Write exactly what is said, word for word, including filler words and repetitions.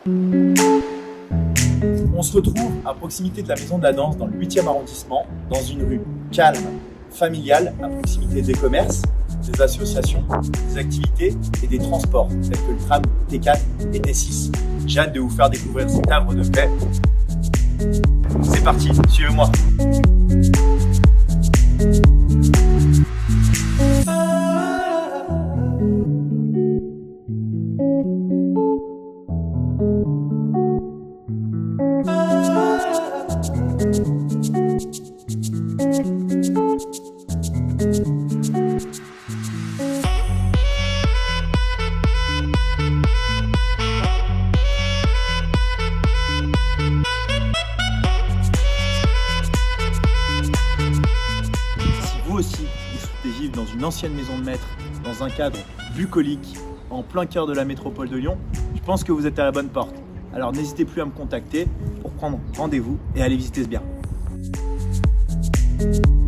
On se retrouve à proximité de la Maison de la Danse dans le huitième arrondissement, dans une rue calme, familiale, à proximité des commerces, des associations, des activités et des transports, tels que le tram T quatre et T six. J'ai hâte de vous faire découvrir cet havre de paix. C'est parti, suivez-moi. Vous aussi, vous souhaitez vivre dans une ancienne maison de maître, dans un cadre bucolique, en plein cœur de la métropole de Lyon, je pense que vous êtes à la bonne porte. Alors n'hésitez plus à me contacter pour prendre rendez-vous et aller visiter ce bien.